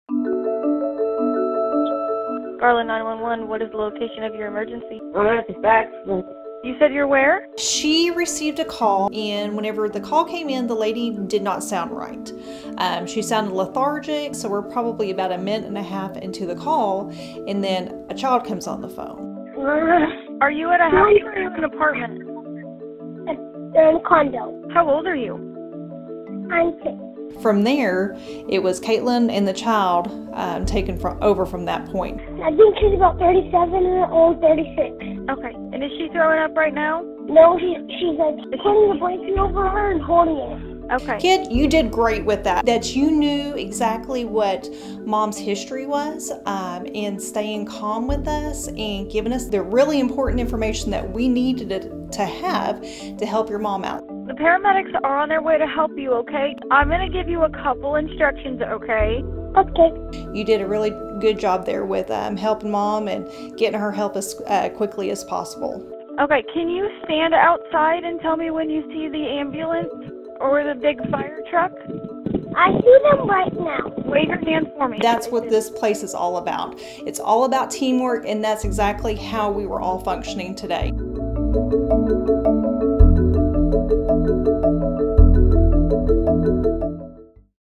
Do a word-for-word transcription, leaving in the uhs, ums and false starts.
Garland nine one one, what is the location of your emergency? I'm at the fax. You said you're where? She received a call, and whenever the call came in, the lady did not sound right. Um, she sounded lethargic, so we're probably about a minute and a half into the call, and then a child comes on the phone. Are you at a house or are you in an apartment? They're in a condo. How old are you? I'm six. From there, it was Caitlin and the child um, taken from, over from that point. I think she's about thirty-seven or thirty-six. Okay. And is she throwing up right now? No, she, she's like putting the blanket over her and holding it. Okay. Kid, you did great with that. That you knew exactly what Mom's history was um, and staying calm with us and giving us the really important information that we needed to, to have to help your mom out. The paramedics are on their way to help you, okay? I'm going to give you a couple instructions, okay? Okay. You did a really good job there with um, helping Mom and getting her help as uh, quickly as possible. Okay, can you stand outside and tell me when you see the ambulance or the big fire truck? I see them right now. Wave your hand for me. That's what this place is all about. It's all about teamwork, and that's exactly how we were all functioning today.